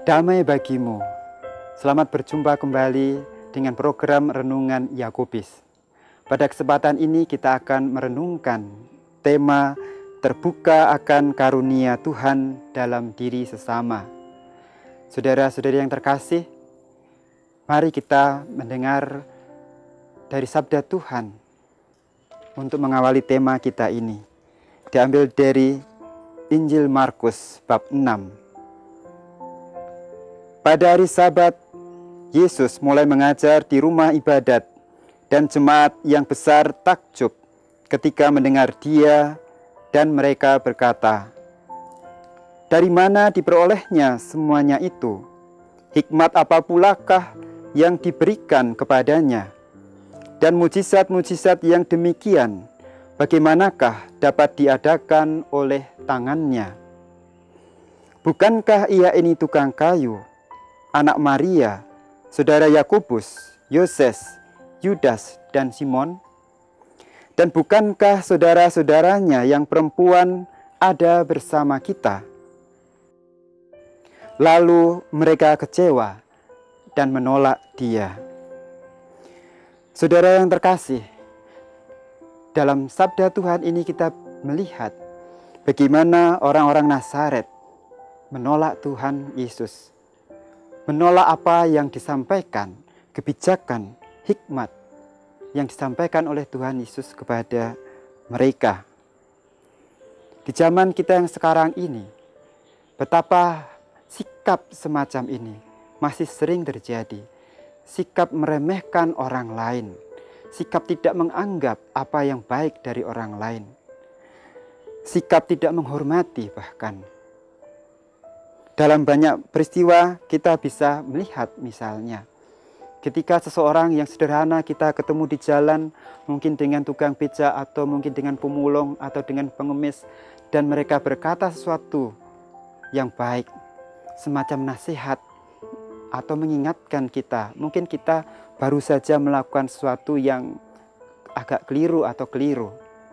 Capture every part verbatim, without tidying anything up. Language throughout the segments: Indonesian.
Damai bagimu. Selamat berjumpa kembali dengan program Renungan Yakobus. Pada kesempatan ini kita akan merenungkan tema terbuka akan karunia Tuhan dalam diri sesama. Saudara-saudari yang terkasih, mari kita mendengar dari sabda Tuhan untuk mengawali tema kita ini. Diambil dari Injil Markus bab enam. Pada hari Sabat, Yesus mulai mengajar di rumah ibadat, dan jemaat yang besar takjub ketika mendengar Dia, dan mereka berkata, "Dari mana diperolehnya semuanya itu? Hikmat apa pulakah yang diberikan kepadanya? Dan mujizat-mujizat yang demikian, bagaimanakah dapat diadakan oleh tangannya? Bukankah ia ini tukang kayu, anak Maria, saudara Yakobus, Yoses, Yudas, dan Simon? Dan bukankah saudara-saudaranya yang perempuan ada bersama kita?" Lalu mereka kecewa dan menolak Dia. Saudara yang terkasih, dalam sabda Tuhan ini kita melihat bagaimana orang-orang Nazaret menolak Tuhan Yesus. Menolak apa yang disampaikan, kebijakan, hikmat yang disampaikan oleh Tuhan Yesus kepada mereka. Di zaman kita yang sekarang ini, betapa sikap semacam ini masih sering terjadi. Sikap meremehkan orang lain, sikap tidak menganggap apa yang baik dari orang lain, sikap tidak menghormati bahkan. Dalam banyak peristiwa kita bisa melihat, misalnya ketika seseorang yang sederhana kita ketemu di jalan, mungkin dengan tukang beca atau mungkin dengan pemulung atau dengan pengemis, dan mereka berkata sesuatu yang baik, semacam nasihat atau mengingatkan kita. Mungkin kita baru saja melakukan sesuatu yang agak keliru atau keliru,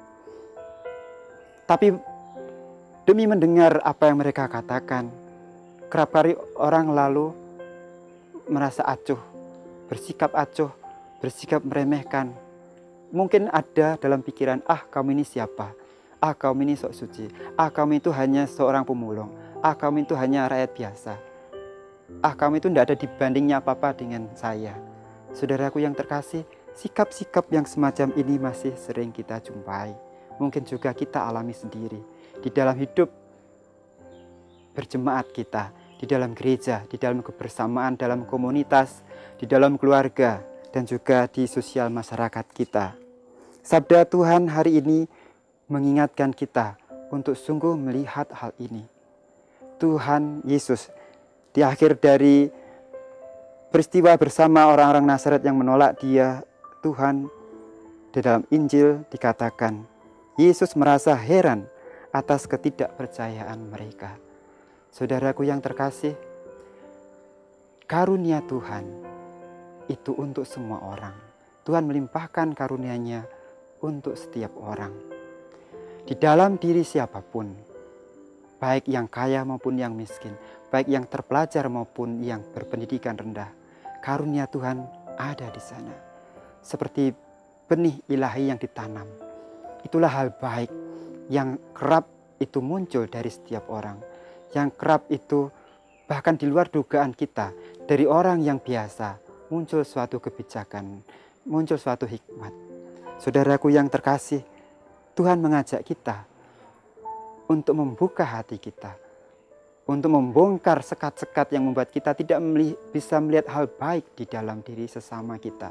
tapi demi mendengar apa yang mereka katakan, kerap kali orang lalu merasa acuh, bersikap acuh, bersikap meremehkan. Mungkin ada dalam pikiran, ah kamu ini siapa? Ah kamu ini sok suci. Ah kamu itu hanya seorang pemulung. Ah kamu itu hanya rakyat biasa. Ah kamu itu tidak ada dibandingnya apa-apa dengan saya. Saudaraku yang terkasih, sikap-sikap yang semacam ini masih sering kita jumpai. Mungkin juga kita alami sendiri di dalam hidup berjemaat kita, di dalam gereja, di dalam kebersamaan, dalam komunitas, di dalam keluarga, dan juga di sosial masyarakat kita. Sabda Tuhan hari ini mengingatkan kita untuk sungguh melihat hal ini. Tuhan Yesus di akhir dari peristiwa bersama orang-orang Nazaret yang menolak Dia, Tuhan di dalam Injil dikatakan, Yesus merasa heran atas ketidakpercayaan mereka. Saudaraku yang terkasih, karunia Tuhan itu untuk semua orang. Tuhan melimpahkan karunia-Nya untuk setiap orang. Di dalam diri siapapun, baik yang kaya maupun yang miskin, baik yang terpelajar maupun yang berpendidikan rendah, karunia Tuhan ada di sana. Seperti benih ilahi yang ditanam. Itulah hal baik yang kerap itu muncul dari setiap orang. Yang kerap itu bahkan di luar dugaan kita, dari orang yang biasa muncul suatu kebijakan, muncul suatu hikmat. Saudaraku yang terkasih, Tuhan mengajak kita untuk membuka hati kita, untuk membongkar sekat-sekat yang membuat kita tidak bisa melihat hal baik di dalam diri sesama kita,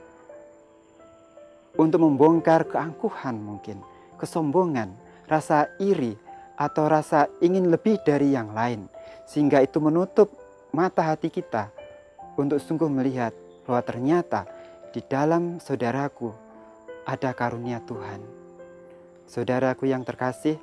untuk membongkar keangkuhan mungkin, kesombongan, rasa iri, atau rasa ingin lebih dari yang lain, sehingga itu menutup mata hati kita untuk sungguh melihat bahwa ternyata di dalam saudaraku ada karunia Tuhan. Saudaraku yang terkasih,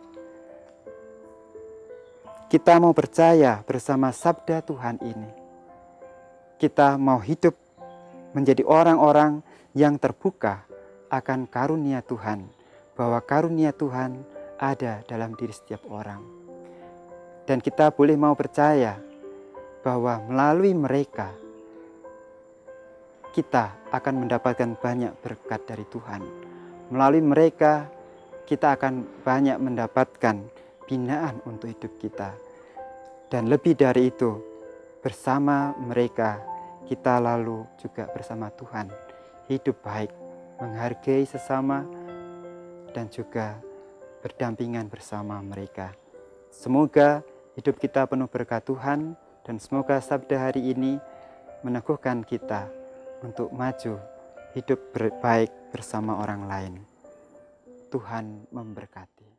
kita mau percaya bersama sabda Tuhan ini. Kita mau hidup menjadi orang-orang yang terbuka akan karunia Tuhan, bahwa karunia Tuhan ada dalam diri setiap orang. Dan kita boleh mau percaya bahwa melalui mereka kita akan mendapatkan banyak berkat dari Tuhan. Melalui mereka kita akan banyak mendapatkan binaan untuk hidup kita. Dan lebih dari itu, bersama mereka kita lalu juga bersama Tuhan hidup baik, menghargai sesama, dan juga berdampingan bersama mereka. Semoga hidup kita penuh berkat Tuhan, dan semoga sabda hari ini meneguhkan kita untuk maju hidup baik bersama orang lain. Tuhan memberkati.